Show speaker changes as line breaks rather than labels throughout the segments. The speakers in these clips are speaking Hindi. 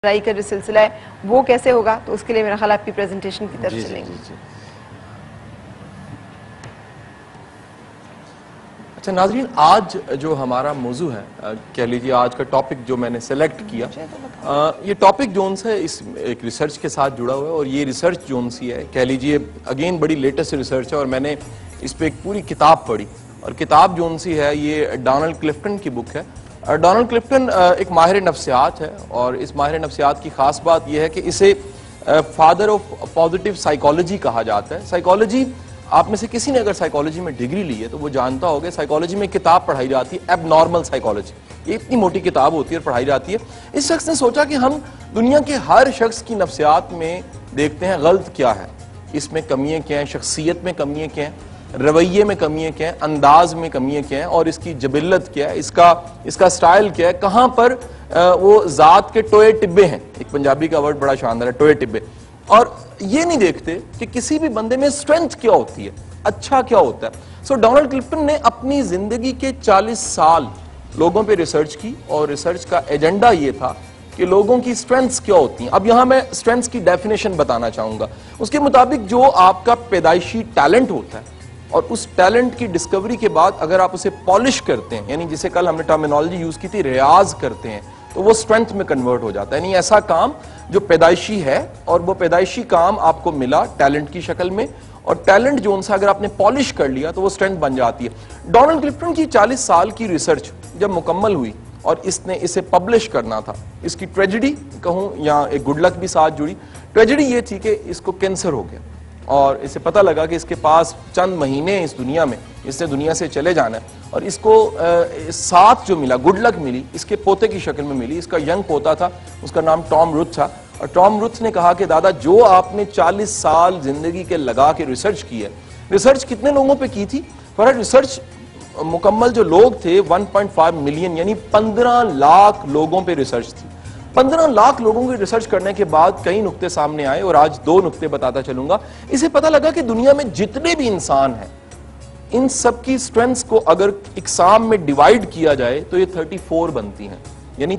पढ़ाई का जो सिलसिला है वो कैसे होगा, तो उसके लिए मेरा ख्याल आपकी प्रेजेंटेशन की तरफ चलेंगे।
अच्छा नाज़रीन, आज जो हमारा मौजू है, कह लीजिए आज का टॉपिक जो मैंने सेलेक्ट किया, ये टॉपिक जोन से इस एक रिसर्च के साथ जुड़ा हुआ है और ये रिसर्च जोन सी है, कह लीजिए अगेन बड़ी लेटेस्ट रिसर्च है और मैंने इस पर एक पूरी किताब पढ़ी और किताब जोन सी है ये डोनाल्ड क्लिफ्टन की बुक है। डोनाल्ड क्लिफ्टन एक माहिर नफ्सियात है और इस माहिर नफ्सियात की खास बात यह है कि इसे फादर ऑफ पॉजिटिव साइकोलॉजी कहा जाता है। साइकोलॉजी, आप में से किसी ने अगर साइकोलॉजी में डिग्री ली है तो वो जानता होगा साइकोलॉजी में किताब पढ़ाई जाती है एबनॉर्मल साइकोलॉजी, ये इतनी मोटी किताब होती है और पढ़ाई जाती है। इस शख्स ने सोचा कि हम दुनिया के हर शख्स की नफ्सियात में देखते हैं गलत क्या है, इसमें कमियां क्या हैं, शख्सियत में कमियां क्या हैं, रवैये में कमियां क्या हैं, अंदाज में कमियां क्या हैं और इसकी जबिल्लत क्या है, इसका स्टाइल क्या है, कहां पर वो जात के टोए टिब्बे हैं। एक पंजाबी का वर्ड बड़ा शानदार है, टोए टिब्बे। और ये नहीं देखते कि किसी भी बंदे में स्ट्रेंथ क्या होती है, अच्छा क्या होता है। सो डोनाल्ड क्लिफ्टन ने अपनी जिंदगी के 40 साल लोगों पे रिसर्च की और रिसर्च का एजेंडा ये था कि लोगों की स्ट्रेंथ्स क्या होती हैं। अब यहां मैं स्ट्रेंथ्स की डेफिनेशन बताना चाहूंगा। उसके मुताबिक जो आपका पैदाइशी टैलेंट होता है और उस टैलेंट की डिस्कवरी के बाद अगर आप उसे पॉलिश करते हैं, यानी जिसे कल हमने टर्मिनोलॉजी यूज की थी, रियाज करते हैं, तो वो स्ट्रेंथ में कन्वर्ट हो जाता है। यानी ऐसा काम जो पैदाइशी है और वो पैदाइशी काम आपको मिला टैलेंट की शक्ल में और टैलेंट जो उनसे अगर आपने पॉलिश कर लिया तो वो स्ट्रेंथ बन जाती है। डोनाल्ड क्लिफ्टन की 40 साल की रिसर्च जब मुकम्मल हुई और इसने इसे पब्लिश करना था, इसकी ट्रेजेडी कहूं या एक गुड लक भी साथ जुड़ी। ट्रेजेडी ये थी कि इसको कैंसर हो गया और इसे पता लगा कि इसके पास चंद महीने इस दुनिया में, इसने दुनिया से चले जाना है और इसको साथ जो मिला, गुड लक मिली, इसके पोते की शक्ल में मिली। इसका यंग पोता था, उसका नाम टॉम रुथ था और टॉम रुथ ने कहा कि दादा जो आपने 40 साल जिंदगी के लगा के रिसर्च की है, रिसर्च कितने लोगों पे की थी? फॉर रिसर्च मुकम्मल जो लोग थे 1.5 मिलियन, यानी 15 लाख लोगों पे रिसर्च थी। 15 लाख लोगों की रिसर्च करने के बाद कई नुक्ते सामने आए और आज 2 नुक्ते बताता चलूंगा। इसे पता लगा कि दुनिया में जितने भी इंसान हैं, इन सब की स्ट्रेंथ्स को अगर इकसाम में डिवाइड किया जाए तो ये 34 बनती हैं, यानी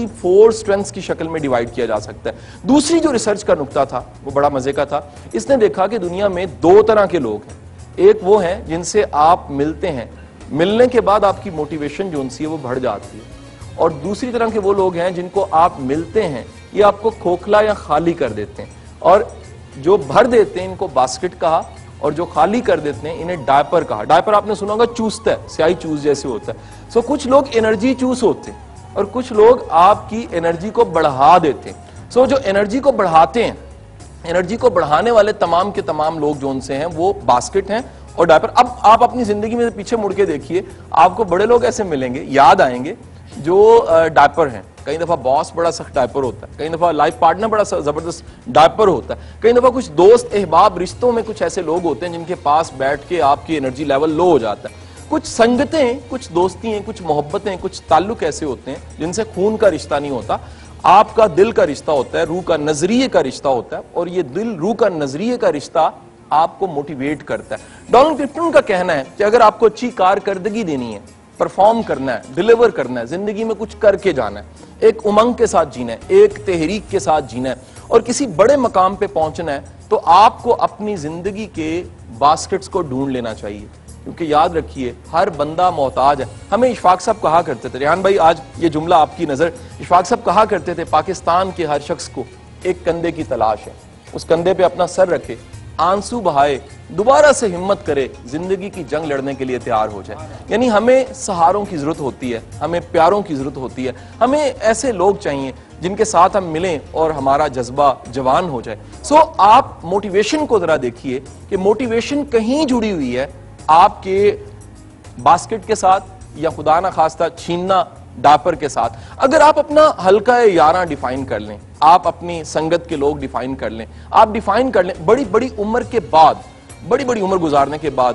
34 स्ट्रेंथ्स की शक्ल में डिवाइड किया जा सकता है। दूसरी जो रिसर्च का नुक्ता था वो बड़ा मजे का था। इसने देखा कि दुनिया में 2 तरह के लोग हैं। एक वो हैं जिनसे आप मिलते हैं, मिलने के बाद आपकी मोटिवेशन जो उनसी है वो बढ़ जाती है, और दूसरी तरह के वो लोग हैं जिनको आप मिलते हैं ये आपको खोखला या खाली कर देते हैं, और जो भर देते हैं इनको बास्केट कहा और जो खाली कर देते हैं इन्हें डायपर कहा। डायपर आपने सुना होगा, चूसता है, स्याही चूस जैसे होता है। सो कुछ लोग एनर्जी चूस होते हैं और कुछ लोग आपकी एनर्जी को बढ़ा देते हैं। सो जो एनर्जी को बढ़ाते हैं, एनर्जी को बढ़ाने वाले तमाम के तमाम लोग जो उनसे हैं वो बास्केट हैं और डायपर। अब आप अपनी जिंदगी में पीछे मुड़ के देखिए, आपको बड़े लोग ऐसे मिलेंगे, याद आएंगे, जो डायपर हैं। कई दफा बॉस बड़ा सख्त डायपर होता है, कई दफा लाइफ पार्टनर बड़ा जबरदस्त डायपर होता है, कई दफा कुछ दोस्त अहबाब रिश्तों में कुछ ऐसे लोग होते हैं जिनके पास बैठ के आपकी एनर्जी लेवल लो हो जाता है। कुछ संगतें, कुछ दोस्तियां, कुछ मोहब्बतें, कुछ ताल्लुक ऐसे होते हैं जिनसे खून का रिश्ता नहीं होता, आपका दिल का रिश्ता होता है, रूह का नजरिए का रिश्ता होता है, और ये दिल रूह का नजरिए का रिश्ता आपको मोटिवेट करता है। डोनाल्ड क्लिफ्टन का कहना है कि अगर आपको अच्छी कारकर्दगी देनी है, परफॉर्म करना है, डिलीवर करना है, जिंदगी में कुछ करके जाना है, एक उमंग के साथ जीना है, एक तहरीक के साथ जीना है और किसी बड़े मकाम पे पहुंचना है, तो आपको अपनी जिंदगी के बास्केट्स को ढूंढ लेना चाहिए। क्योंकि याद रखिए हर बंदा मोहताज है। हमें इशफाक साहब कहा करते थे, रेहान भाई आज ये जुमला आपकी नजर, इशफाक साहब कहा करते थे पाकिस्तान के हर शख्स को एक कंधे की तलाश है, उस कंधे पे अपना सर रखे, आंसू बहाए, दोबारा से हिम्मत करे, जिंदगी की जंग लड़ने के लिए तैयार हो जाए। यानी हमें सहारों की जरूरत होती है, हमें प्यारों की जरूरत होती है, हमें ऐसे लोग चाहिए जिनके साथ हम मिलें और हमारा जज्बा जवान हो जाए। सो आप मोटिवेशन को जरा देखिए कि मोटिवेशन कहीं जुड़ी हुई है आपके बास्केट के साथ या खुदा ना खास्ता छीनना डायपर के साथ। अगर आप अपना हल्का यारा डिफाइन कर लें, आप अपनी संगत के लोग डिफाइन कर लें, आप डिफाइन कर लें, बड़ी बड़ी उम्र के बाद, बड़ी बड़ी उम्र गुजारने के बाद,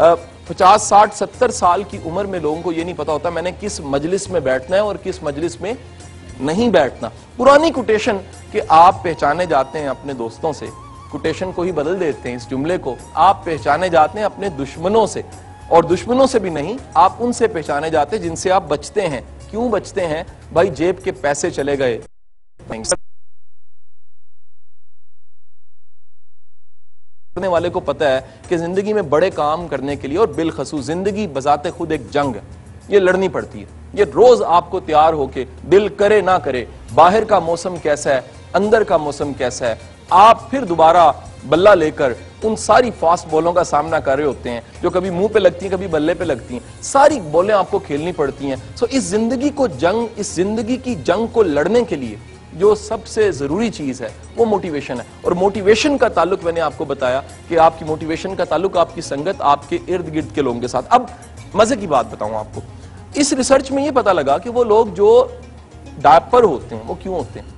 50, 60, 70 साल की उम्र में लोगों को ये नहीं पता होता मैंने किस मजलिस में बैठना है और किस मजलिस में नहीं बैठना। पुरानी कोटेशन कि आप पहचाने जाते हैं अपने दोस्तों से, कोटेशन को ही बदल देते हैं इस जुमले को, आप पहचाने जाते हैं अपने दुश्मनों से, और दुश्मनों से भी नहीं, आप उनसे पहचाने जाते हैं जिनसे आप बचते हैं। क्यों बचते हैं भाई? जेब के पैसे चले गए, पढ़ने वाले को पता है कि जिंदगी में बड़े काम करने के लिए, और बिलखसूस जिंदगी बजाते खुद एक जंग है, ये लड़नी पड़ती है। ये रोज आपको तैयार होके, दिल करे ना करे, बाहर का मौसम कैसा है, अंदर का मौसम कैसा है, आप फिर दोबारा बल्ला लेकर उन सारी फास्ट बॉलों का सामना कर रहे होते हैं जो कभी मुंह पे लगती हैं, कभी बल्ले पे लगती हैं। सारी बॉलें आपको खेलनी पड़ती हैं। सो इस जिंदगी को जंग, इस जिंदगी की जंग को लड़ने के लिए जो सबसे जरूरी चीज है वो मोटिवेशन है। और मोटिवेशन का ताल्लुक मैंने आपको बताया कि आपकी मोटिवेशन का ताल्लुक आपकी संगत, आपके इर्द गिर्द के लोगों के साथ। अब मजे की बात बताऊं आपको, इस रिसर्च में ये पता लगा कि वो लोग जो डायपर होते हैं वो क्यों होते हैं।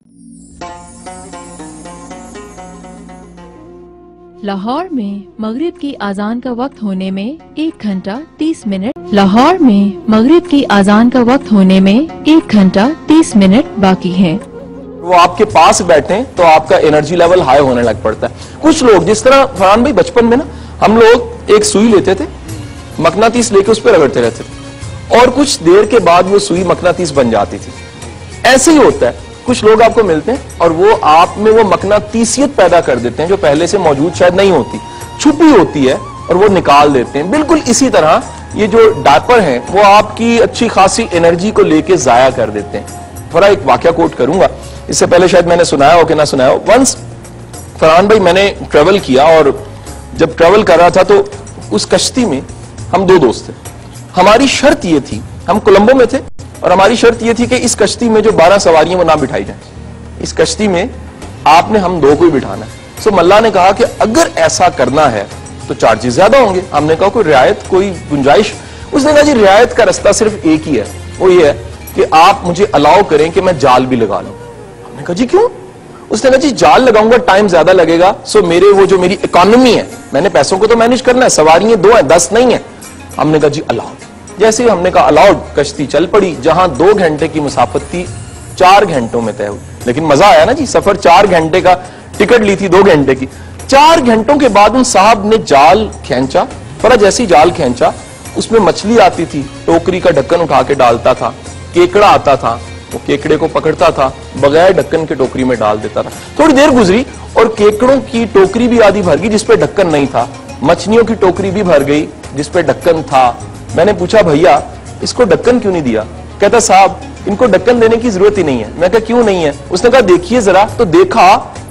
लाहौर में मगरिब की अजान का वक्त होने में 1 घंटा 30 मिनट। लाहौर में मगरिब की अजान का वक्त होने में 1 घंटा 30 मिनट बाकी है।
वो आपके पास बैठे तो आपका एनर्जी लेवल हाई होने लग पड़ता है। कुछ लोग, जिस तरह फरहान भाई बचपन में ना हम लोग एक सुई लेते थे, मकनातीस लेके उस पर रगड़ते रहते थे और कुछ देर के बाद वो सुई मकनातीस बन जाती थी। ऐसे ही होता है, कुछ लोग आपको मिलते हैं और वो आप में वो मकनातीसियत पैदा कर देते हैं जो पहले से मौजूद शायद नहीं होती, छुपी होती है, और वो निकाल देते हैं। बिल्कुल इसी तरह ये जो डायपर हैं वो आपकी अच्छी खासी एनर्जी को लेके जाया कर देते हैं। थोड़ा एक वाकया कोट करूंगा, इससे पहले शायद मैंने सुनाया हो कि ना सुनाया हो। वंस फरहान भाई मैंने ट्रेवल किया और जब ट्रेवल कर रहा था तो उस कश्ती में हम 2 दोस्त थे। हमारी शर्त ये थी, हम कोलंबो में थे और हमारी शर्त ये थी कि इस कश्ती में जो 12 सवारियां वो ना बिठाई जाए, इस कश्ती में आपने हम 2 को ही बिठाना है। सो मल्ला ने कहा कि अगर ऐसा करना है तो चार्जेस ज्यादा होंगे। हमने कहा कोई रियायत, कोई गुंजाइश? उसने कहा जी रियायत का रास्ता सिर्फ एक ही है, वो ये है कि आप मुझे अलाउ करें कि मैं जाल भी लगा लूं। हमने कहा जी क्यों? उसने कहा जी जाल लगाऊंगा टाइम ज्यादा लगेगा, सो मेरे वो जो मेरी इकोनॉमी है, मैंने पैसों को तो मैनेज करना है, सवारियां 2 हैं 10 नहीं है। हमने कहा जी अलाउड। जैसे ही हमने कहा अलाउड, कश्ती चल पड़ी। जहां 2 घंटे की मुसाफत थी 4 घंटों में तय हुई। लेकिन मजा आया ना जी, सफर 4 घंटे का, टिकट ली थी 2 घंटे की। 4 घंटों के बाद उन साहब ने जाल खींचा, पर जैसी जाल खींचा उसमें मछली आती थी, टोकरी का ढक्कन उठा के डालता था, केकड़ा आता था, वो केकड़े को पकड़ता था, बगैर ढक्कन के टोकरी में डाल देता था। थोड़ी देर गुजरी और केकड़ों की टोकरी भी आधी भर गई जिसपे ढक्कन नहीं था, मछलियों की टोकरी भी भर गई जिसपे ढक्कन था। मैंने पूछा भैया इसको ढक्कन क्यों नहीं दिया? कहता साहब इनको ढक्कन देने की जरूरत ही नहीं है। मैं कहा क्यों नहीं है? उसने कहा देखिए जरा। तो देखा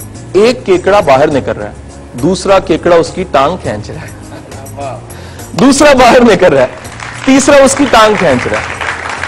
एक केकड़ा बाहर निकल रहा है, दूसरा केकड़ा उसकी टांग खींच रहा है, दूसरा बाहर निकल रहा है, तीसरा उसकी टांग खींच रहा है।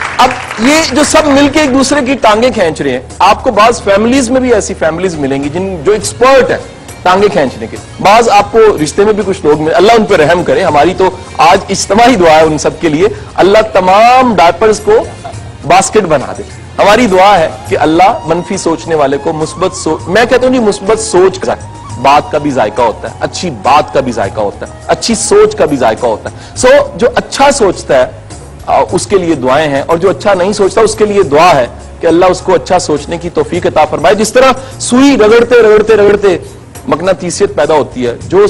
अब ये जो सब मिलके एक दूसरे की टांगे खींच रहे हैं, आपको बाज फैमिलीज में भी ऐसी फैमिलीज मिलेंगी जो एक्सपर्ट है टांगे खींचने के। बाज आपको रिश्ते में भी कुछ लोग मिले, अल्लाह उन पर रहम करे। हमारी तो आज इज्तिमाई दुआ है उन सब के लिए, अल्लाह तमाम डायपर्स को बास्केट बना दे। हमारी दुआ है कि अल्लाह मनफी सोचने वाले को मुस्बत सोच, मैं कहता हूं मुस्बत सोच का बात का भी जायका होता है, अच्छी बात का भी जायका होता है, अच्छी सोच का भी जायका होता है। सो जो अच्छा सोचता है उसके लिए दुआएं हैं, और जो अच्छा नहीं सोचता उसके लिए दुआ है कि अल्लाह उसको अच्छा सोचने की तौफीक अता फरमाए। जिस तरह सुई रगड़ते रगड़ते रगड़ते मकनातीसियत पैदा होती है, जो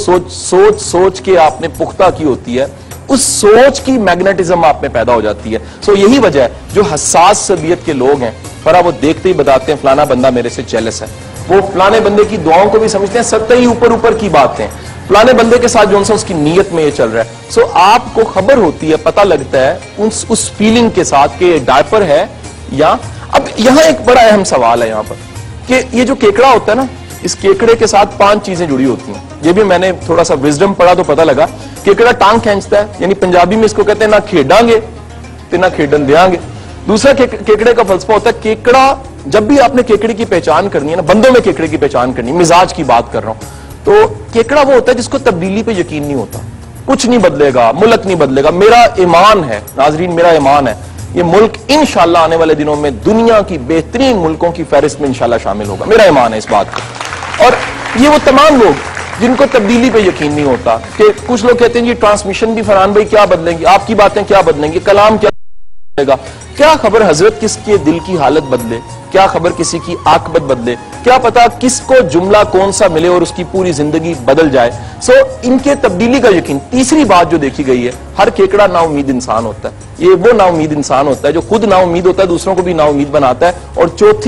सोच के आपने पुख्ता की होती है, उस सोच की मैग्नेटिज्म आप में पैदा हो जाती है। सो यही वजह है जो हसास तबीयत के लोग हैं, पर वो देखते ही बताते हैं फलाना बंदा मेरे से जेलस है, वो फलाने बंदे की दुआओं को भी समझते हैं, सत्ता ही ऊपर ऊपर की बातें, फलाने बंदे के साथ जो सा उसकी नीयत में ये चल रहा है। सो आपको खबर होती है, पता लगता है उस फीलिंग के साथ कि डायपर है या। अब यहां एक बड़ा अहम सवाल है यहां पर कि ये जो केकड़ा होता है ना, इस केकड़े के साथ 5 चीजें जुड़ी होती हैं। ये भी मैंने थोड़ा सा विजडम पढ़ा तो पता लगा। केकड़ा टांग खींचता है, यानी पंजाबी में इसको कहते हैं ना खेडांगे ते ना खेडन देंगे। दूसरा केकड़े का फलसफा होता है, केकड़ा जब भी आपने केकड़े की पहचान करनी है ना, बंदों में केकड़े की पहचान करनी, मिजाज की बात कर रहा हूं, तो केकड़ा वो होता है जिसको तब्दीली पे यकीन नहीं होता। कुछ नहीं बदलेगा, मुल्क नहीं बदलेगा, मेरा ईमान है नाजरीन, मेरा ईमान है ये मुल्क इंशाल्लाह आने वाले दिनों में दुनिया की बेहतरीन मुल्कों की फहरिस्त में इंशाल्लाह शामिल होगा, मेरा ईमान है इस बात का। और ये वो तमाम लोग जिनको तब्दीली पे यकीन नहीं होता, कि कुछ लोग कहते हैं जी ट्रांसमिशन भी फरहान भाई क्या बदलेंगी, आपकी बातें क्या बदलेंगी, कलाम क्या बदलेगा, क्या खबर हजरत किसके दिल की हालत बदले, क्या खबर किसी की आकबत बदले, क्या पता किसको जुमला कौन सा मिले और उसकी पूरी जिंदगी बदल जाए। सो इनके तब्दीली का यकीन। तीसरी बात जो देखी गई है, हर केकड़ा नाउमीद इंसान होता है। ये वो नाउमीद इंसान होता है जो खुद नाउमीद होता है, दूसरों को भी नाउमीद बनाता है। और चौथी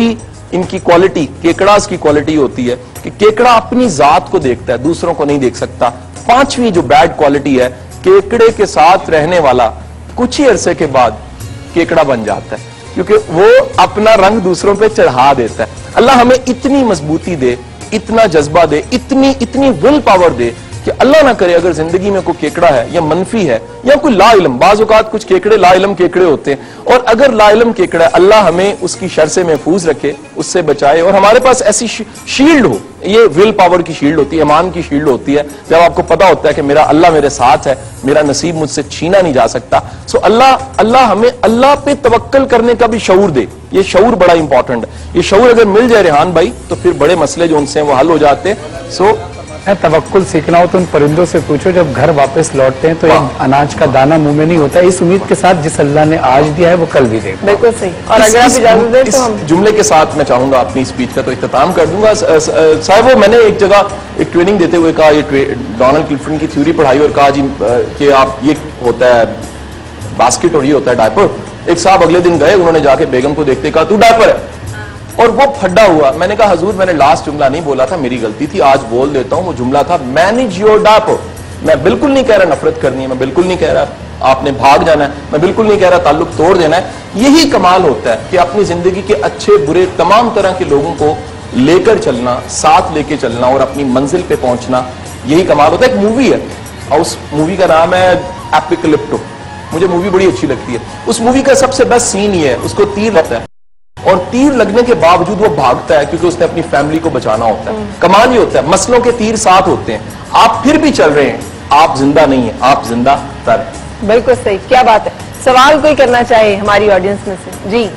इनकी क्वालिटी, केकड़ास की क्वालिटी होती है कि केकड़ा अपनी जात को देखता है, दूसरों को नहीं देख सकता। पांचवी जो बैड क्वालिटी है, केकड़े के साथ रहने वाला कुछ ही अरसे के बाद केकड़ा बन जाता है, क्योंकि वो अपना रंग दूसरों पे चढ़ा देता है। अल्लाह हमें इतनी मजबूती दे, इतना जज्बा दे, इतनी विल पावर दे कि अल्लाह ना करे अगर जिंदगी में कोई केकड़ा है या मनफी है या कोई ला इल्म, बाज़ औक़ात कुछ केकड़े ला इल्म केकड़े होते हैं, और अगर ला इल्म केकड़ा है, अल्लाह हमें उसकी शर से महफूज रखे, उससे बचाए, और हमारे पास ऐसी शील्ड हो। ये विल पावर की शील्ड होती है, ईमान की शील्ड होती है, जब आपको पता होता है कि मेरा अल्लाह मेरे साथ है, मेरा नसीब मुझसे छीना नहीं जा सकता। सो अल्लाह हमें अल्लाह पे तवक्कल करने का भी शऊर दे। ये शऊर बड़ा इंपॉर्टेंट है। ये शऊर अगर मिल जाए रेहान भाई, तो फिर बड़े मसले जो उनसे वो हल हो जाते हैं। सो
तवक्कुल सीखना हो तो उन परिंदों से पूछो, जब घर वापस लौटते हैं तो एक अनाज का दाना मुंह में नहीं होता। इस उम्मीद के साथ जिस अल्लाह ने आज दिया है वो कल भी देगा।
बिल्कुल सही। और अगर आप इजाजत दें तो हम
जुमले के साथ मैं चाहूंगा अपनी स्पीच का तो इख्तिताम कर दूंगा। साहब, वो मैंने एक जगह एक ट्रेनिंग देते हुए कहा, ये डोनाल्ड क्लिफ्टन की थ्योरी पढ़ाई और कहा जी कि आप ये होता है बास्केट और ये होता है डायपर। एक साहब अगले दिन गए, उन्होंने जाके बेगम को देखते कहा तू डायपर है, और वो फड्डा हुआ। मैंने कहा हजूर मैंने लास्ट जुमला नहीं बोला था, मेरी गलती थी, आज बोल देता हूं। वो जुमला था मैनेज योर डायपर। मैं बिल्कुल नहीं कह रहा नफरत करनी है, मैं बिल्कुल नहीं कह रहा आपने भाग जाना है, मैं बिल्कुल नहीं कह रहा ताल्लुक तोड़ देना है। यही कमाल होता है कि अपनी जिंदगी के अच्छे बुरे तमाम तरह के लोगों को लेकर चलना, साथ लेके चलना और अपनी मंजिल पे पहुंचना, यही कमाल होता है। एक मूवी है और उस मूवी का नाम है एपिकलिप्टो। मुझे मूवी बड़ी अच्छी लगती है। उस मूवी का सबसे बेस्ट सीन ये है, उसको तीर लगता है और तीर लगने के बावजूद वो भागता है क्योंकि उसने अपनी फैमिली को बचाना होता है। कमाल ही होता है, मसलों के तीर साथ होते हैं, आप फिर भी चल रहे हैं, आप जिंदा नहीं है, आप जिंदा तर।
बिल्कुल सही, क्या बात है। सवाल कोई करना चाहे हमारी ऑडियंस में से? जी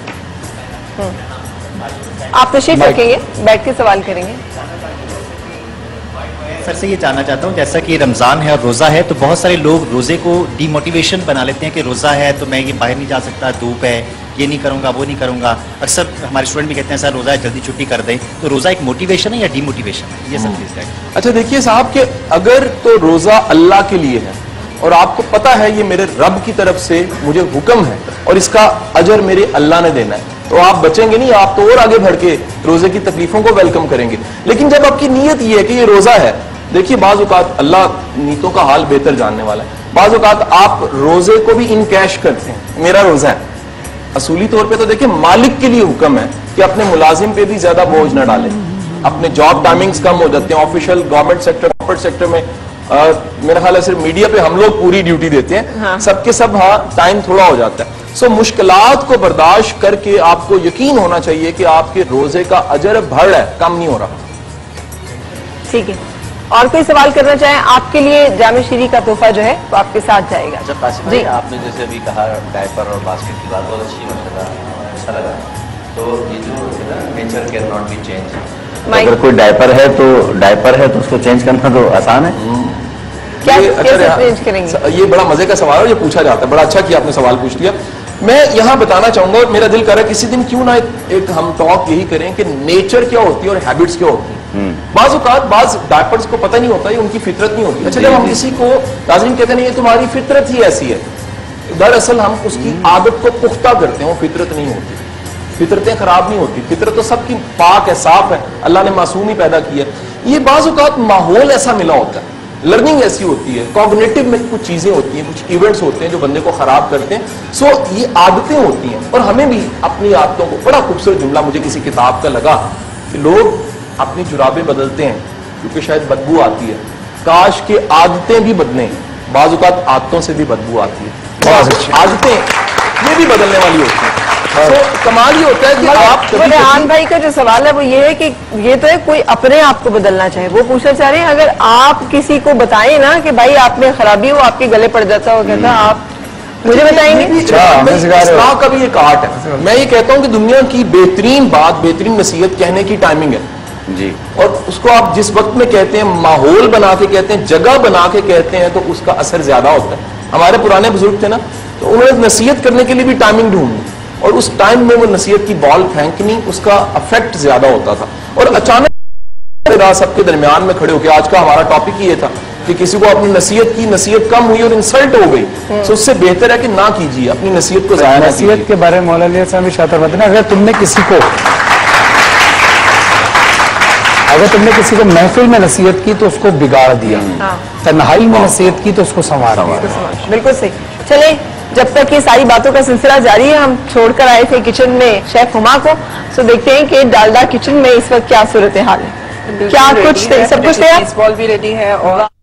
आप तशरीफ रखेंगे, बैठ के सवाल करेंगे।
सर से ये जानना चाहता हूँ, जैसा कि रमज़ान है और रोज़ा है, तो बहुत सारे लोग रोज़े को डीमोटिवेशन बना लेते हैं कि रोज़ा है तो मैं ये बाहर नहीं जा सकता, धूप है, ये नहीं करूँगा, वो नहीं करूँगा। अक्सर हमारे स्टूडेंट भी कहते हैं सर रोज़ा है जल्दी छुट्टी कर दें। तो रोज़ा एक मोटिवेशन है या डीमोटिवेशन है? ये सब चीज़ है।
अच्छा देखिए साहब कि अगर तो रोज़ा अल्लाह के लिए है और आपको पता है ये मेरे रब की तरफ से मुझे हुक्म है और इसका अजर मेरे अल्लाह ने देना है, तो आप बचेंगे नहीं, आप तो और आगे बढ़ के रोजे की तकलीफों को वेलकम करेंगे। लेकिन जब आपकी नीयत ये है कि ये रोजा है, देखिए बाज़ औक़ात अल्लाह नीयतों का हाल बेहतर जानने वाला है। बाज़ औक़ात आप रोजे को भी इन कैश करते हैं, मेरा रोजा है। असूली तौर पे तो देखिए मालिक के लिए हुक्म है कि अपने मुलाजिम पे भी ज्यादा बोझ न डालें, अपने जॉब टाइमिंग्स कम हो जाते हैं। Official government sector, corporate sector में मेरा ख्याल है सिर्फ मीडिया पे हम लोग पूरी ड्यूटी देते हैं, हाँ। सबके सब हाँ टाइम थोड़ा हो जाता है। सो मुश्किलात को बर्दाश्त करके आपको यकीन होना चाहिए कि आपके रोजे का अजर बढ़ रहा है, कम नहीं हो रहा।
ठीक है, और कोई सवाल करना चाहें? आपके लिए जामे शीरी का तोहफा जो है वो आपके साथ जाएगा।
जब कासिम भाई आपने जैसे अभी कहा डायपर और बास्केट की बात बहुत अच्छी मतलब अच्छा लगा। तो ये जो है ना nature can not be change, अगर कोई डायपर है तो उसको चेंज करना तो आसान है।
क्या कैसे चेंज करेंगे?
ये बड़ा मजे का सवाल है, ये पूछा जाता है, बड़ा अच्छा किया आपने सवाल पूछ लिया। मैं यहाँ बताना चाहूंगा और मेरा दिल कर रहा है किसी दिन क्यों ना एक हम टॉक यही करें कि नेचर क्या होती है और हैबिट्स क्या होती है। बाज़ औक़ात बाज़ डायपर्स को पता नहीं होता, ये उनकी फितरत नहीं होती। अच्छा जब हम किसी को नाज़रीन कहते हैं ये तुम्हारी फितरत ही ऐसी है, दरअसल हम उसकी आदत को पुख्ता करते हैं, वो फितरत नहीं होती। फितरतें खराब नहीं होती, फितरत तो सबकी पाक है, साफ है, अल्लाह ने मासूम ही पैदा की है। ये बाज़ औक़ात माहौल ऐसा मिला होता है, लर्निंग ऐसी होती है, कॉग्निटिव में कुछ चीजें होती हैं, कुछ इवेंट्स होते हैं जो बंदे को खराब करते हैं। सो ये आदतें होती हैं और हमें भी अपनी आदतों को, बड़ा खूबसूरत जुमला मुझे किसी किताब का लगा कि लोग अपनी जुराबें बदलते हैं क्योंकि शायद बदबू आती है, काश के आदतें भी बदलें, बाज़ औक़ात आदतों से भी बदबू आती है, आदतें ये भी बदलने वाली होती हैं। तो कमाल ही होता है कि आप
रेहान भाई का जो सवाल है वो ये है कि ये तो है कोई अपने आप को बदलना चाहे, वो पूछना चाह रहे हैं अगर आप किसी को बताएं ना कि भाई आप में खराबी हो, आपके गले पड़ जाता हो, कहता आप मुझे बताएंगे।
इस्लाह का भी एक आर्ट है। मैं ये कहता हूँ कि दुनिया की बेहतरीन बात, बेहतरीन नसीहत कहने की टाइमिंग है जी, और उसको आप जिस वक्त में कहते हैं, माहौल बना के कहते हैं, जगह बना के कहते हैं, तो उसका असर ज्यादा होता है। हमारे पुराने बुजुर्ग थे ना, तो उन्होंने नसीहत करने के लिए भी टाइमिंग ढूंढी और उस टाइम में वो नसीहत की बॉल फेंकनी, उसका इफेक्ट ज्यादा होता था। और अचानक सबके दरमियान में खड़े होकर, आज का हमारा टॉपिक ही ये था कि किसी को अपनी नसीहत की, नसीहत कम हुई और इंसल्ट हो गई, तो उससे बेहतर है कि ना कीजिए, अपनी नसीहत को जाया ना कीजिए।
नसीहत के बारे में मौलाना साहब शातिर बताना, अगर तुमने किसी को अगर तुमने किसी को महफिल में नसीहत की तो उसको बिगाड़ दिया, तन्हाई में नसीहत की तो उसको संवार दिया।
बिल्कुल सही। चले, जब तक ये सारी बातों का सिलसिला जारी है, हम छोड़कर आए थे किचन में शेफ हुमा को, सो देखते हैं कि डालडा किचन में इस वक्त क्या सूरत हाल है, क्या कुछ सब कुछ तैयार,
बॉल भी रेडी है और